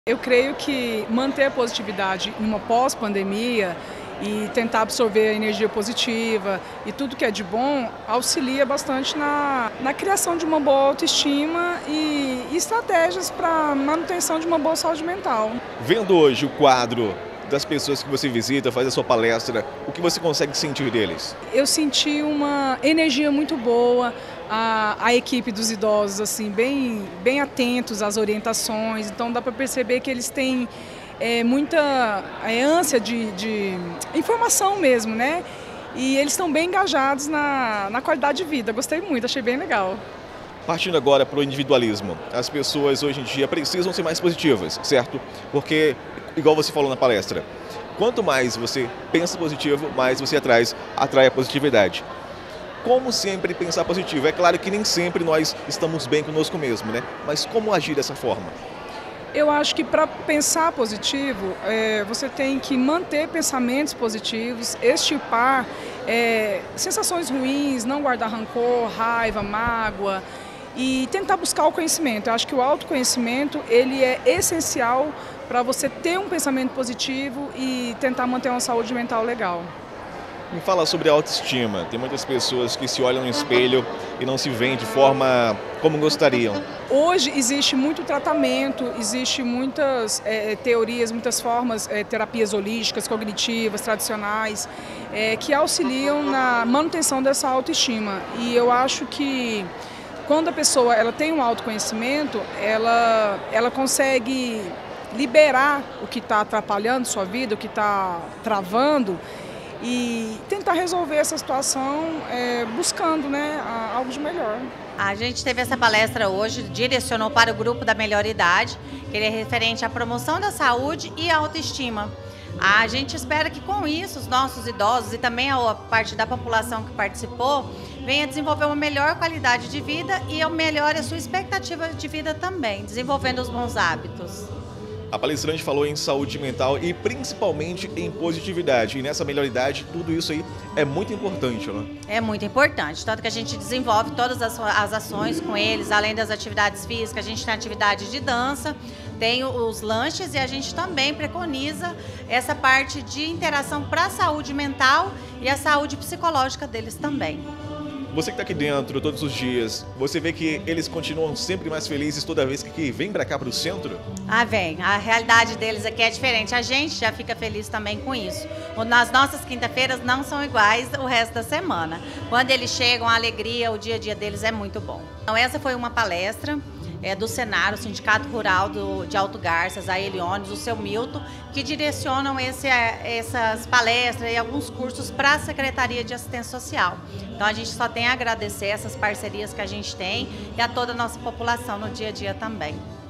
Eu creio que manter a positividade em uma pós-pandemia e tentar absorver a energia positiva e tudo que é de bom auxilia bastante na criação de uma boa autoestima e estratégias para manutenção de uma boa saúde mental. Vendo hoje o quadro das pessoas que você visita, faz a sua palestra, o que você consegue sentir deles? Eu senti uma energia muito boa, a equipe dos idosos assim, bem atentos às orientações, então dá para perceber que eles têm muita ânsia de informação mesmo, né? E eles estão bem engajados na qualidade de vida, gostei muito, achei bem legal. Partindo agora para o individualismo, as pessoas hoje em dia precisam ser mais positivas, certo? Porque, igual você falou na palestra, quanto mais você pensa positivo, mais você atrai a positividade. Como sempre pensar positivo? É claro que nem sempre nós estamos bem conosco mesmo, né? Mas como agir dessa forma? Eu acho que para pensar positivo, você tem que manter pensamentos positivos, extirpar sensações ruins, não guardar rancor, raiva, mágoa e tentar buscar o conhecimento. Eu acho que o autoconhecimento ele é essencial para você ter um pensamento positivo e tentar manter uma saúde mental legal. Me fala sobre a autoestima. Tem muitas pessoas que se olham no espelho e não se veem de forma como gostariam. Hoje existe muito tratamento, existe muitas teorias, muitas formas, terapias holísticas, cognitivas, tradicionais, que auxiliam na manutenção dessa autoestima. E eu acho que quando a pessoa ela tem um autoconhecimento, ela consegue liberar o que está atrapalhando sua vida, o que está travando, e tentar resolver essa situação buscando, né, algo de melhor. A gente teve essa palestra hoje, direcionou para o grupo da melhor idade, que ele é referente à promoção da saúde e à autoestima. A gente espera que com isso os nossos idosos e também a parte da população que participou venha desenvolver uma melhor qualidade de vida e melhore a sua expectativa de vida também, desenvolvendo os bons hábitos. A palestrante falou em saúde mental e principalmente em positividade. E nessa melhor idade, tudo isso aí é muito importante, né? É muito importante, tanto que a gente desenvolve todas as ações com eles, além das atividades físicas, a gente tem atividades de dança, tem os lanches e a gente também preconiza essa parte de interação para a saúde mental e a saúde psicológica deles também. Você que está aqui dentro todos os dias, você vê que eles continuam sempre mais felizes toda vez que vem para cá para o centro? Ah, vem. A realidade deles aqui é diferente. A gente já fica feliz também com isso. Nas nossas quinta-feiras não são iguais o resto da semana. Quando eles chegam, a alegria, o dia a dia deles é muito bom. Então essa foi uma palestra do Senar, o Sindicato Rural de Alto Garças, a Eliones, o seu Milton, que direcionam essas palestras e alguns cursos para a Secretaria de Assistência Social. Então a gente só tem a agradecer essas parcerias que a gente tem e a toda a nossa população no dia a dia também.